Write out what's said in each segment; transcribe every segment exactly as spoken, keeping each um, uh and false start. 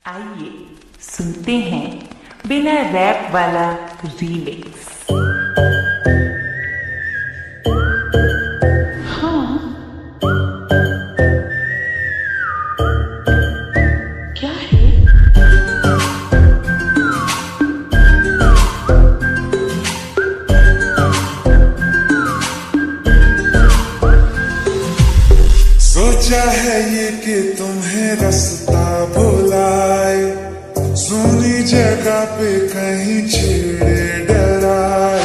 आइए सुनते हैं बिना रैप वाला रीमिक्स। हाँ, क्या है? सोचा है ये कि तुम्हें रास्ता भुलाए, सुनी जगह पे कहीं छेड़े डराए।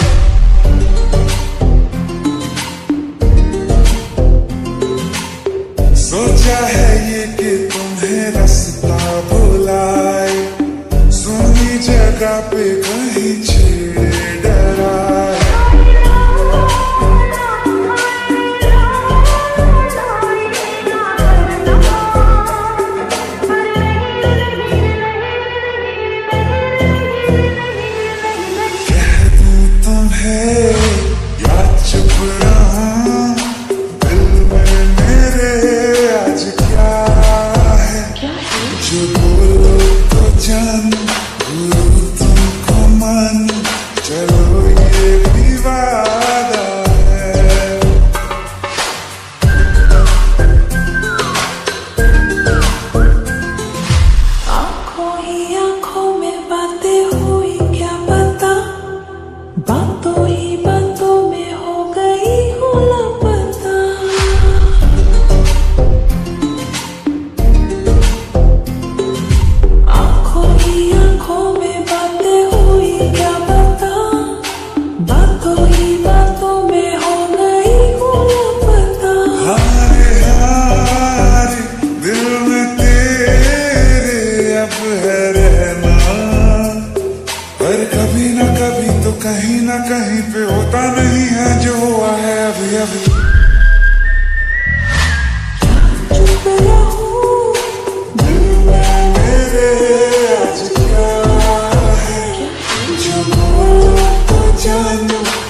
सोचा है ये कि तुम्हें रास्ता भुलाए, सुनी जगह पे कहीं छेड़े डराए। या चुप रहूं, दिल में मेरे आज क्या है? जो बोलो तो जान, गुरु तुमको मन, चलो ये भी वादा है। आंखों ही आंखों में बातें हुई, क्या पता बातों ही बातों में हो गई हूँ लापता। आंखों ही आंखों में बातें हुई, क्या पता बातों ही बातों में हो गई हूँ लापता। हारे हारे दिल में तेरे अब है रहना, पर कभी ना कभी तो कहीं ना कहीं पे होता नहीं है जो हुआ है अभी अभी। चुप रहूं, दिल में मेरे आज क्या है? जो बोलो तो जानू,